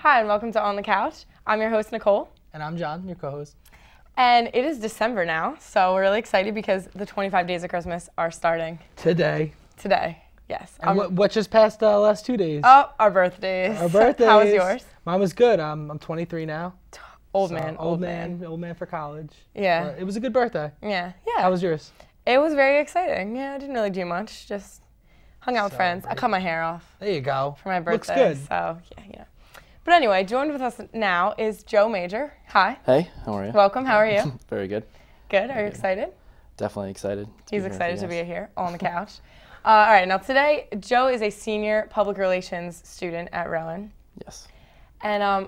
Hi, and welcome to On the Couch. I'm your host, Nicole. And I'm John, your co-host. And it is December now, so we're really excited because the 25 Days of Christmas are starting. Today, yes. And what just passed the last 2 days? Oh, our birthdays. Our birthdays. How was yours? Mine was good. I'm 23 now. Old So, man. Old man for college. Yeah. But it was a good birthday. Yeah. How was yours? It was very exciting. Yeah, I didn't really do much. Just hung out with friends. I Celebrate. cut my hair off There you go. for my birthday. Looks good. So, yeah. But anyway, joined with us now is Joe Major. Hi. Hey, how are you? Welcome. How are you? Very good. Good. Are you excited? Definitely excited. He's excited to be here on the couch. All right, now today, Joe is a senior public relations student at Rowan. Yes. And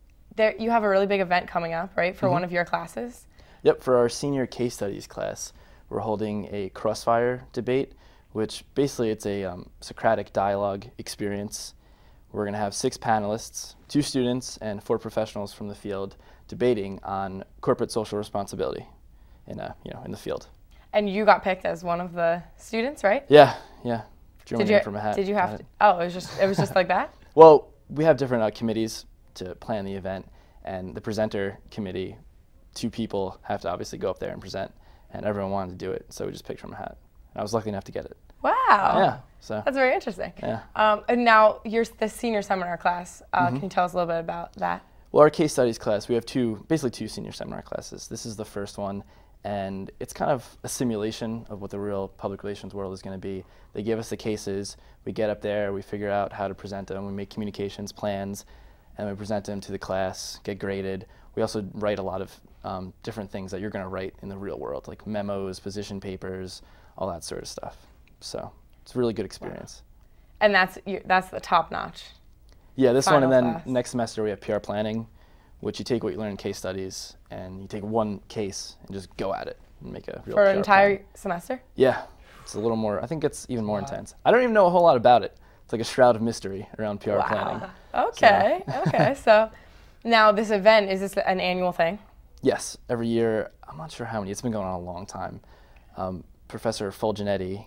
you have a really big event coming up, right, for one of your classes? Yep, for our senior case studies class, we're holding a crossfire debate, which basically it's a Socratic dialogue experience. We're going to have 6 panelists, 2 students, and 4 professionals from the field debating on corporate social responsibility in the field. And you got picked as one of the students, right? Yeah. Drew my name from a hat. Did you have to? Oh, it was just like that? Well, we have different committees to plan the event, and the presenter committee, 2 people have to obviously go up there and present, and everyone wanted to do it, so we just picked from a hat. And I was lucky enough to get it. Wow. Yeah. So. That's very interesting. Yeah. And now you're the senior seminar class. Can you tell us a little bit about that? Well, our case studies class, we have basically two senior seminar classes. This is the first one, and it's kind of a simulation of what the real public relations world is going to be. They give us the cases, we get up there, we figure out how to present them, we make communications plans, and we present them to the class, get graded. We also write a lot of different things that you're going to write in the real world, like memos, position papers, all that sort of stuff. So it's a really good experience. And that's the top notch. Yeah, this one, and then class. Next semester we have PR planning, which you take what you learn in case studies, and you take one case and just go at it and make a real For PR an entire plan. semester? Yeah, it's a little more, I think it's even more intense. I don't even know a whole lot about it. It's like a shroud of mystery around PR planning. Okay, okay. So now this event, is this an annual thing? Yes, every year. I'm not sure how many. It's been going on a long time. Professor Fulgenetti,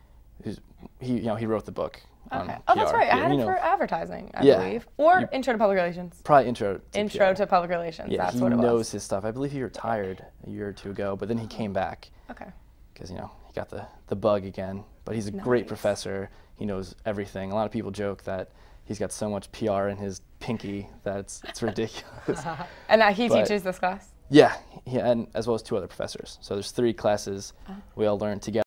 he wrote the book on Okay. Oh, that's PR. right. I Yeah, had you it know, for advertising, I Yeah. believe. Or Intro to Public Relations. probably intro to Intro PR. to Public Relations, Yeah, that's he what it knows was. his stuff. I believe he retired a year or 2 ago, but then he came back Okay. because he got the bug again. But he's a great Nice. professor. He knows everything. A lot of people joke that he's got so much PR in his pinky that it's ridiculous. And now he But- teaches this class? Yeah, and as well as 2 other professors. So there's 3 classes we all learn together.